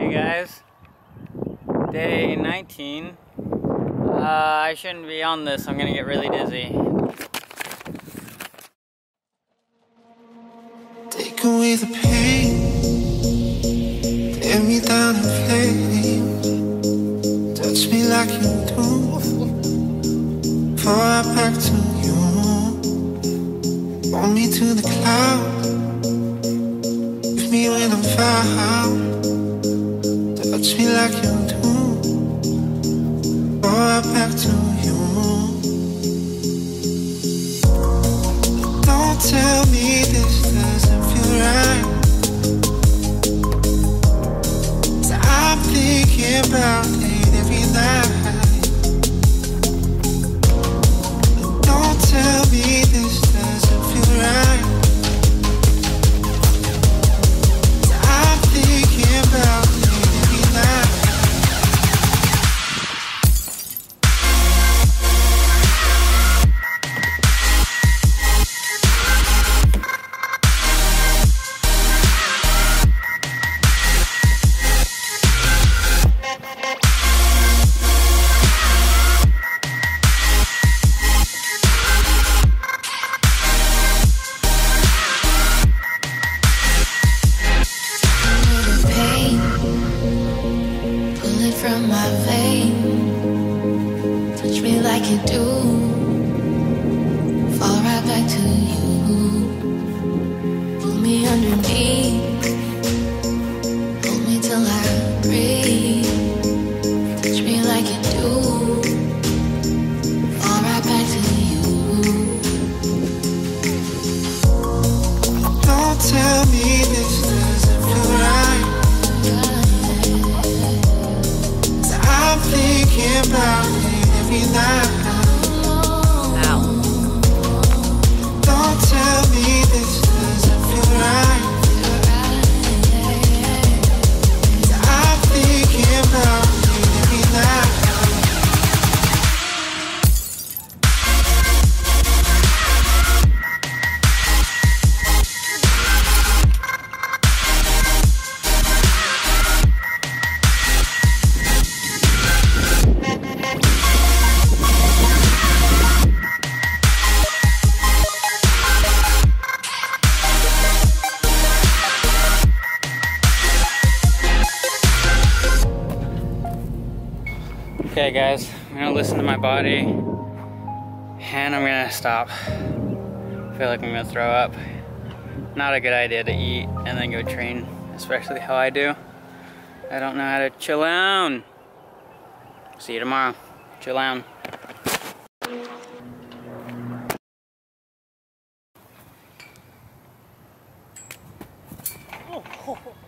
Hey guys, day 19. I shouldn't be on this, I'm gonna get really dizzy. Take away the pain, tear me down in flames, touch me like you do, fall right back to you, hold me to the clouds, with me when I'm found, touch me like you do, fall right back to you. Don't tell me this doesn't feel right, 'cause I'm thinking about it every night. Don't tell me this doesn't feel right, 'cause I'm thinking about it every night. From my vein, touch me like you do, fall right back to you, pull me underneath, hold me till I breathe, touch me like you do, fall right back to you. Don't tell me this doesn't feel right, I'm thinking about it every night. Ow. Don't tell me this doesn't feel right, I'm thinking about it every night. Okay guys, I'm gonna listen to my body and I'm gonna stop. I feel like I'm gonna throw up. Not a good idea to eat and then go train, especially how I do. I don't know how to chill out. See you tomorrow. Chillown. Oh.